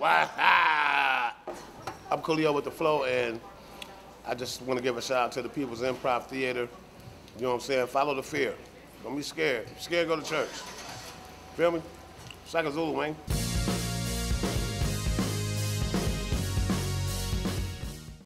Why? I'm Coolio with the flow, and I just want to give a shout out to the Peoples Improv Theater. You know what I'm saying? Follow the fear. Don't be scared. If you're scared, go to church. Feel me? It's like a Zulu, man.